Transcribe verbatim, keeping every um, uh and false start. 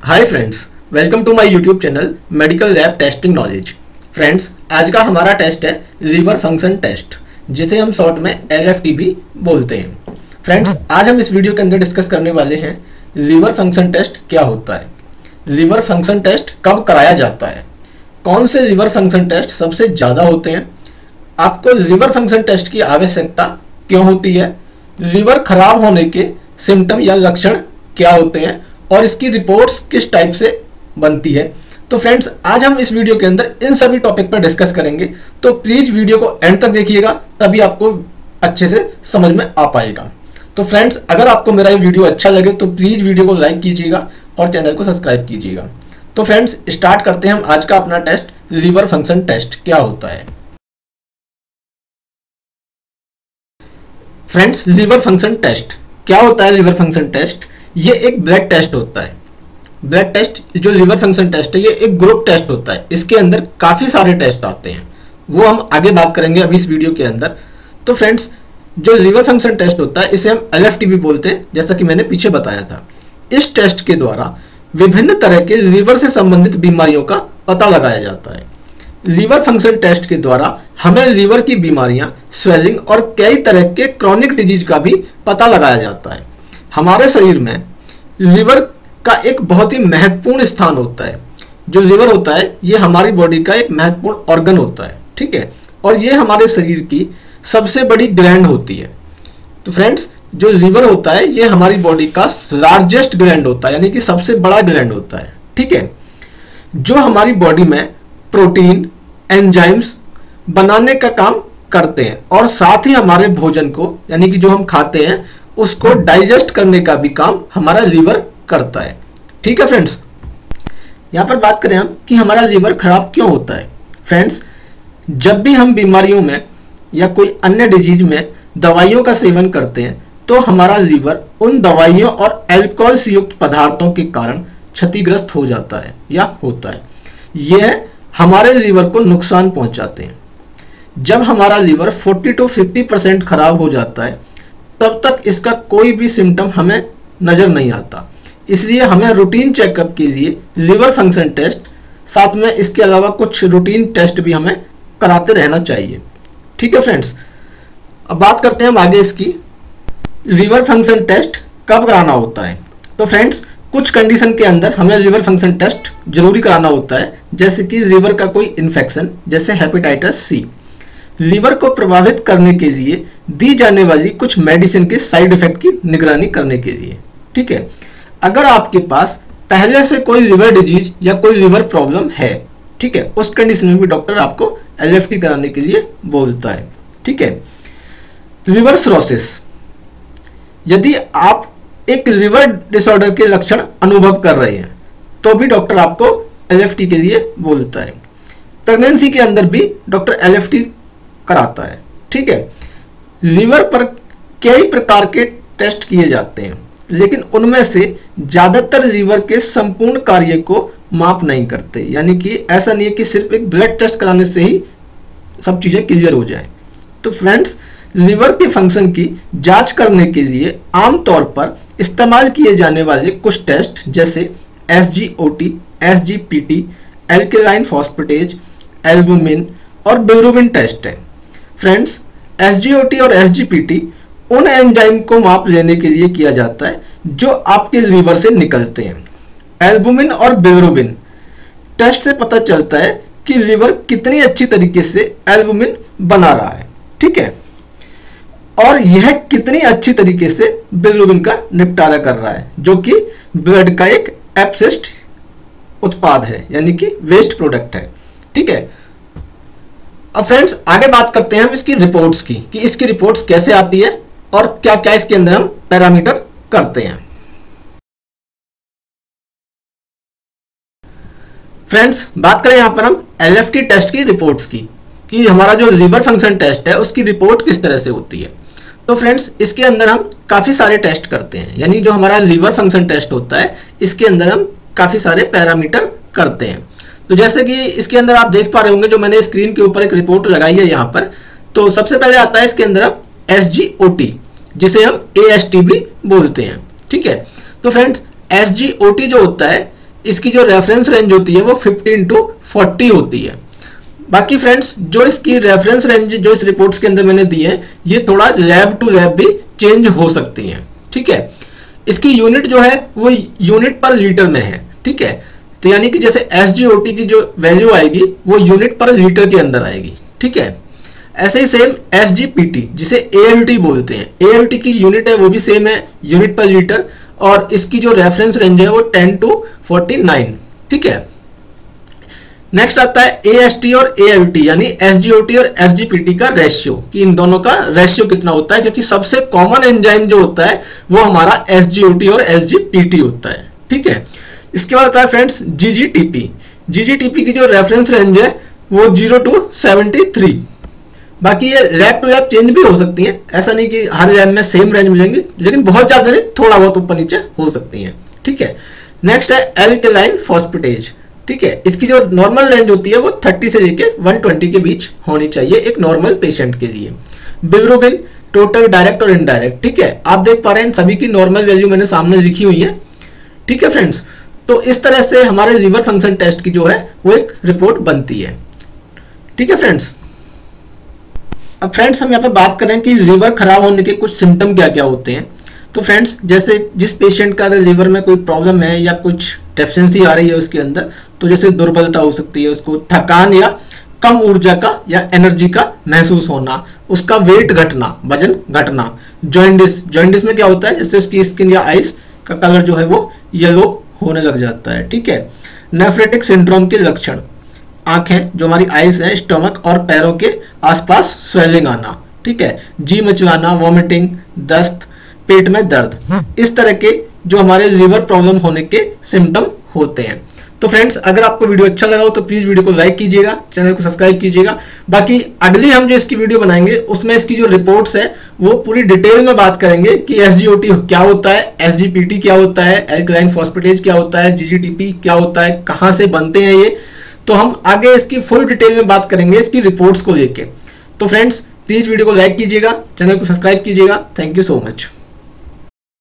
Hi friends, welcome to my YouTube channel medical lab testing knowledge. Friends, आज का हमारा test है liver function test, जिसे हम शॉर्ट में एल एफ टी भी बोलते हैं। फ्रेंड्स, आज हम इस वीडियो के अंदर डिस्कस करने वाले हैं लीवर फंक्शन टेस्ट क्या होता है, लीवर फंक्शन टेस्ट कब कराया जाता है, कौन से लीवर फंक्शन टेस्ट सबसे ज़्यादा होते हैं, आपको लीवर फंक्शन टेस्ट की आवश्यकता क्यों होती है, लीवर खराब होने के सिम्टम या लक्षण क्या होते हैं और इसकी रिपोर्ट्स किस टाइप से बनती है। तो फ्रेंड्स, आज हम इस वीडियो के अंदर इन सभी टॉपिक पर डिस्कस करेंगे, तो प्लीज वीडियो को एंड तक देखिएगा, तभी आपको अच्छे से समझ में आ पाएगा। तो फ्रेंड्स, अगर आपको मेरा ये वीडियो अच्छा लगे तो प्लीज वीडियो को लाइक कीजिएगा और चैनल को सब्सक्राइब कीजिएगा। तो फ्रेंड्स, स्टार्ट करते हैं हम आज का अपना टेस्ट, लीवर फंक्शन टेस्ट क्या होता है। फ्रेंड्स, लीवर फंक्शन टेस्ट क्या होता है। लीवर फंक्शन टेस्ट ये एक ब्लड टेस्ट होता है। ब्लड टेस्ट जो लीवर फंक्शन टेस्ट है ये एक ग्रुप टेस्ट होता है। इसके अंदर काफ़ी सारे टेस्ट आते हैं, वो हम आगे बात करेंगे अभी इस वीडियो के अंदर। तो फ्रेंड्स, जो लीवर फंक्शन टेस्ट होता है इसे हम एल एफ टी भी बोलते हैं, जैसा कि मैंने पीछे बताया था। इस टेस्ट के द्वारा विभिन्न तरह के लीवर से संबंधित बीमारियों का पता लगाया जाता है। लीवर फंक्शन टेस्ट के द्वारा हमें लीवर की बीमारियां, स्वेलिंग और कई तरह के क्रॉनिक डिजीज का भी पता लगाया जाता है। हमारे शरीर में लीवर का एक बहुत ही महत्वपूर्ण स्थान होता है। जो लीवर होता है ये हमारी बॉडी का एक महत्वपूर्ण ऑर्गन होता है, ठीक है, और ये हमारे शरीर की सबसे बड़ी ग्लैंड होती है। तो फ्रेंड्स, जो लीवर होता है ये हमारी बॉडी का लार्जेस्ट ग्लैंड होता है, यानी कि सबसे बड़ा ग्लैंड होता है, ठीक है, जो हमारी बॉडी में प्रोटीन, एंजाइम्स बनाने का काम करते हैं और साथ ही हमारे भोजन को, यानी कि जो हम खाते हैं उसको डाइजेस्ट करने का भी काम हमारा लीवर करता है, ठीक है। फ्रेंड्स, यहाँ पर बात करें हम कि हमारा लीवर खराब क्यों होता है। फ्रेंड्स, जब भी हम बीमारियों में या कोई अन्य डिजीज में दवाइयों का सेवन करते हैं तो हमारा लीवर उन दवाइयों और अल्कोहल से युक्त पदार्थों के कारण क्षतिग्रस्त हो जाता है या होता है। यह हमारे लीवर को नुकसान पहुंचाते हैं। जब हमारा लीवर चालीस टू पचास परसेंट खराब हो जाता है तब तक इसका कोई भी सिम्टम हमें नजर नहीं आता। इसलिए हमें रूटीन चेकअप के लिए लीवर फंक्शन टेस्ट, साथ में इसके अलावा कुछ रूटीन टेस्ट भी हमें कराते रहना चाहिए, ठीक है फ्रेंड्स। अब बात करते हैं हम आगे इसकी, लीवर फंक्शन टेस्ट कब कराना होता है। तो फ्रेंड्स, कुछ कंडीशन के अंदर हमें लीवर फंक्शन टेस्ट जरूरी कराना होता है, जैसे कि लीवर का कोई इन्फेक्शन, जैसे हेपेटाइटिस सी, लीवर को प्रभावित करने के लिए दी जाने वाली कुछ मेडिसिन के साइड इफेक्ट की निगरानी करने के लिए, ठीक है। अगर आपके पास पहले से कोई लीवर डिजीज या कोई लीवर प्रॉब्लम है, ठीक है, उस कंडीशन में भी डॉक्टर आपको एल एफ टी कराने के लिए बोलता है, ठीक है। लिवर सिरोसिस, यदि आप एक लिवर डिसऑर्डर के लक्षण अनुभव कर रहे हैं तो भी डॉक्टर आपको एल एफ टी के लिए बोलता है। प्रेगनेंसी के अंदर भी डॉक्टर एल एफ टी कराता है, ठीक है। लीवर पर कई प्रकार के टेस्ट किए जाते हैं, लेकिन उनमें से ज्यादातर लीवर के संपूर्ण कार्य को माप नहीं करते, यानी कि ऐसा नहीं है कि सिर्फ एक ब्लड टेस्ट कराने से ही सब चीजें क्लियर हो जाए। तो फ्रेंड्स, लीवर के फंक्शन की जांच करने के लिए आमतौर पर इस्तेमाल किए जाने वाले कुछ टेस्ट, जैसे S G O T, S G P T, alkaline phosphatase, albumin और बिलिरुबिन टेस्ट है। Friends, S G O T और एस जी पी टी उन एंजाइम को माप लेने के लिए किया जाता है जो आपके लीवर से निकलते हैं। एल्बुमिन और बिलिरुबिन टेस्ट से पता चलता है कि लीवर कितनी अच्छी तरीके से एल्बुमिन बना रहा है, ठीक है, और यह कितनी अच्छी तरीके से बिलिरुबिन का निपटारा कर रहा है, जो कि ब्लड का एक अपशिष्ट उत्पाद है, यानी कि वेस्ट प्रोडक्ट है, ठीक है। अब फ्रेंड्स, आगे बात करते हैं हम इसकी रिपोर्ट्स की, कि इसकी रिपोर्ट्स कैसे आती है और क्या क्या इसके अंदर हम पैरामीटर करते हैं। फ्रेंड्स, बात करें यहां पर हम एल एफ टी टेस्ट की रिपोर्ट्स की, कि हमारा जो लीवर फंक्शन टेस्ट है उसकी रिपोर्ट किस तरह से होती है। तो फ्रेंड्स, इसके अंदर हम काफी सारे टेस्ट करते हैं, यानी जो हमारा लीवर फंक्शन टेस्ट होता है इसके अंदर हम काफी सारे पैरामीटर करते हैं। तो जैसे कि इसके अंदर आप देख पा रहे होंगे, जो मैंने स्क्रीन के ऊपर एक रिपोर्ट लगाई है यहाँ पर, तो सबसे पहले आता है इसके अंदर एस जी ओ टी, जिसे हम ए एस टी भी बोलते हैं, ठीक है। तो friends, S G O T जो होता है इसकी जो रेफरेंस रेंज होती है वो फिफ्टीन टू फोर्टी होती है। बाकी फ्रेंड्स जो इसकी रेफरेंस रेंज जो इस रिपोर्ट्स के अंदर मैंने दी है ये थोड़ा लैब टू लैब भी चेंज हो सकती हैं, ठीक है। इसकी यूनिट जो है वो यूनिट पर लीटर में है, ठीक है। तो यानी कि जैसे एस जी ओ टी की जो वैल्यू आएगी वो यूनिट पर लीटर के अंदर आएगी, ठीक है। ऐसे ही same S G P T जिसे ए एल टी बोलते हैं, ए एल टी की यूनिट है वो भी सेम है, यूनिट पर लीटर, और इसकी जो रेफरेंस रेंज है वो टेन टू फोर्टी नाइन, ठीक है। नेक्स्ट आता है ए एस टी और ए एल टी यानी एस जी ओ टी और एस जी पी टी का रेशियो, कि इन दोनों का रेशियो कितना होता है, क्योंकि सबसे कॉमन एंजाइम जो होता है वो हमारा एस जी ओ टी और एस जी पी टी होता है, ठीक है। इसके बाद आता है friends G G T P. G G T P की जो रेफरेंस रेंज है वो जीरो टू सेवेंटी थ्री। बाकी ये लैब टू लैब चेंज भी हो सकती है, ऐसा नहीं कि हर लैब में सेम रेंज मिलेंगी, लेकिन बहुत ज्यादा नहीं, थोड़ा बहुत ऊपर नीचे हो सकती है, ठीक है। नेक्स्ट है एल्कलाइन फॉस्फेटेज, ठीक है। इसकी जो नॉर्मल रेंज होती है वो थर्टी से लेके वन ट्वेंटी के बीच होनी चाहिए एक नॉर्मल पेशेंट के लिए। बिलिरुबिन टोटल डायरेक्ट और इनडायरेक्ट, ठीक है। आप देख पा रहे हैं सभी की नॉर्मल वैल्यू मैंने सामने लिखी हुई है, ठीक है फ्रेंड्स। तो इस तरह से हमारे लीवर फंक्शन टेस्ट की जो है वो एक रिपोर्ट बनती है, ठीक है फ्रेंड्स। अब फ्रेंड्स हम यहाँ पे बात करें कि लीवर खराब होने के कुछ सिम्टम क्या क्या होते हैं। तो फ्रेंड्स जैसे जिस पेशेंट का अगर लीवर में कोई प्रॉब्लम है या कुछ डेफिशिएंसी आ रही है उसके अंदर, तो जैसे दुर्बलता हो सकती है, उसको थकान या कम ऊर्जा का या एनर्जी का महसूस होना, उसका वेट घटना, वजन घटना, जॉइंडिस, जॉइंडिस में क्या होता है जैसे उसकी स्किन या आइस का कलर जो है वो येलो होने लग जाता है, ठीक है। नेफ्रेटिक सिंड्रोम के लक्षण, आंखें जो हमारी आइस है, स्टमक और पैरों के आसपास स्वेलिंग आना, ठीक है, जी मचलाना, वॉमिटिंग, दस्त, पेट में दर्द, इस तरह के जो हमारे लीवर प्रॉब्लम होने के सिम्टम होते हैं। तो फ्रेंड्स अगर आपको वीडियो अच्छा लगा हो तो प्लीज वीडियो को लाइक कीजिएगा, चैनल को सब्सक्राइब कीजिएगा। बाकी अगली हम जो इसकी वीडियो बनाएंगे उसमें इसकी जो रिपोर्ट्स है वो पूरी डिटेल में बात करेंगे कि एस जी ओ टी क्या होता है, एस जी पी टी क्या होता है, एल्कलाइन फॉस्फेटेज क्या होता है, जी जी टी पी क्या होता है, कहाँ से बनते हैं ये। तो हम आगे इसकी फुल डिटेल में बात करेंगे इसकी रिपोर्ट्स को लेके। तो फ्रेंड्स प्लीज वीडियो को लाइक कीजिएगा, चैनल को सब्सक्राइब कीजिएगा। Thank you so much.